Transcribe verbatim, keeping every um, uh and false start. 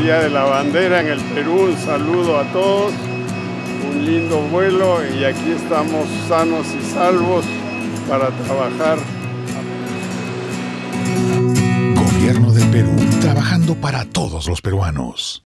Día de la Bandera en el Perú. Un saludo a todos, un lindo vuelo y aquí estamos sanos y salvos para trabajar. Gobierno del Perú, trabajando para todos los peruanos.